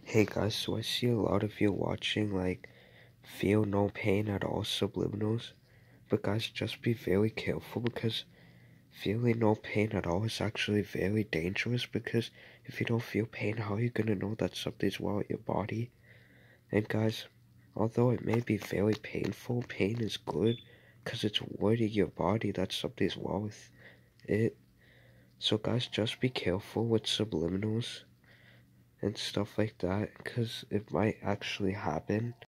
Hey guys, so I see a lot of you watching feel no pain at all subliminals, but guys, just be very careful because feeling no pain at all is actually very dangerous because if you don't feel pain, how are you gonna know that something's wrong with your body? And guys, although it may be very painful, pain is good because it's warning your body that something's wrong with it. So guys, just be careful with subliminals and stuff like that because it might actually happen.